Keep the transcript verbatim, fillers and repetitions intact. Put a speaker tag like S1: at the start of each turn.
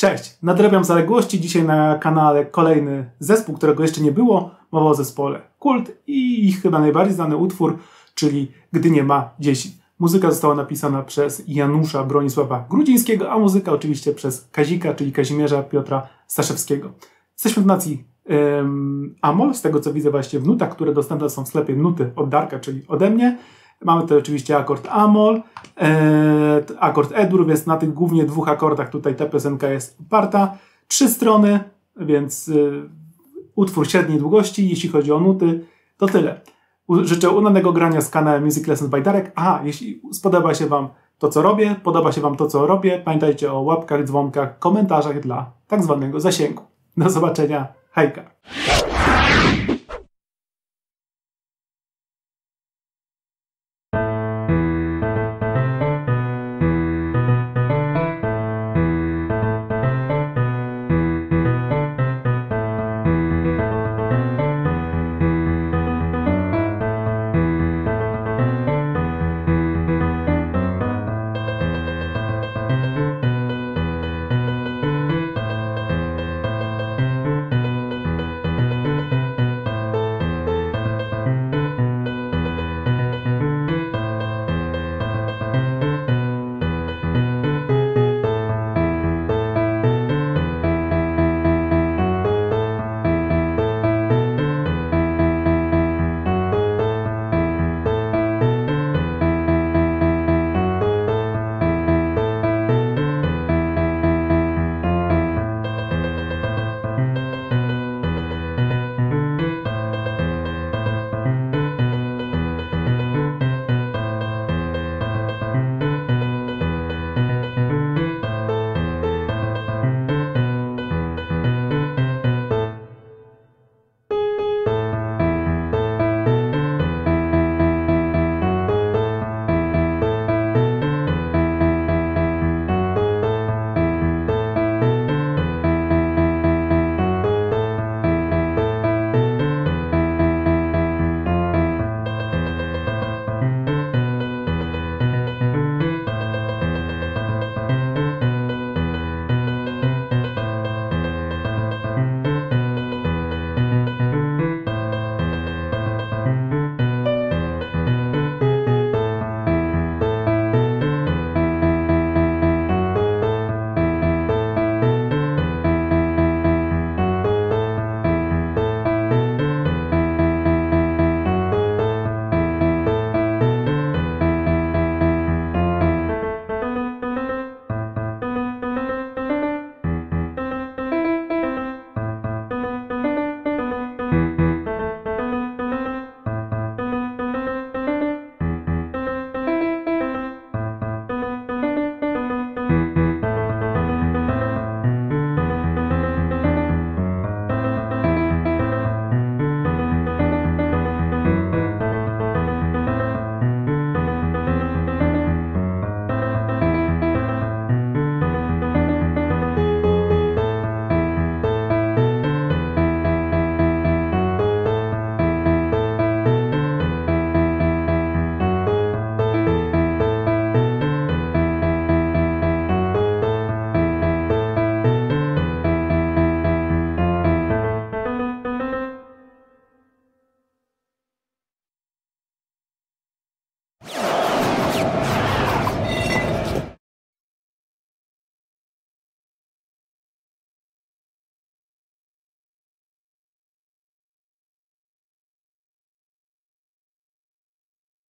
S1: Cześć, nadrabiam zaległości. Dzisiaj na kanale kolejny zespół, którego jeszcze nie było. Mowa o zespole Kult i ich chyba najbardziej znany utwór, czyli Gdy nie ma dzieci. Muzyka została napisana przez Janusza Bronisława Grudzińskiego, a muzyka oczywiście przez Kazika, czyli Kazimierza Piotra Staszewskiego. Jesteśmy w nacji um, Amol, z tego co widzę właśnie w nutach, które dostępne są w sklepie Nuty od Darka, czyli ode mnie. Mamy tutaj oczywiście akord Amol, e, akord E-dur, więc na tych głównie dwóch akordach tutaj ta piosenka jest oparta. Trzy strony, więc y, utwór średniej długości. Jeśli chodzi o nuty, to tyle. U, życzę udanego grania z kanałem Music Lessons by Darek. Aha, jeśli spodoba się Wam to, co robię, podoba się Wam to, co robię, pamiętajcie o łapkach, dzwonkach, komentarzach dla tak zwanego zasięgu. Do zobaczenia. Hejka!